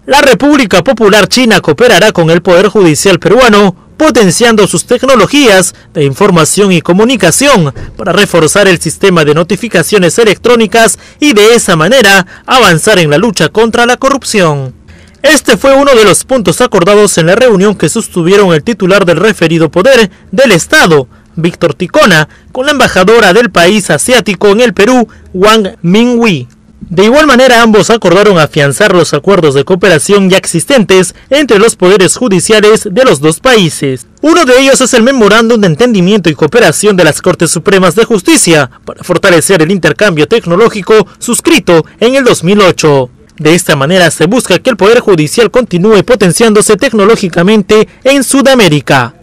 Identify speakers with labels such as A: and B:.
A: La República Popular China cooperará con el Poder Judicial peruano, potenciando sus tecnologías de información y comunicación para reforzar el sistema de notificaciones electrónicas y de esa manera avanzar en la lucha contra la corrupción. Este fue uno de los puntos acordados en la reunión que sostuvieron el titular del referido poder del Estado, Víctor Ticona, con la embajadora del país asiático en el Perú, Wang Minghui. De igual manera, ambos acordaron afianzar los acuerdos de cooperación ya existentes entre los poderes judiciales de los dos países. Uno de ellos es el Memorándum de Entendimiento y Cooperación de las Cortes Supremas de Justicia para fortalecer el intercambio tecnológico suscrito en el 2008. De esta manera se busca que el Poder Judicial continúe potenciándose tecnológicamente en Sudamérica.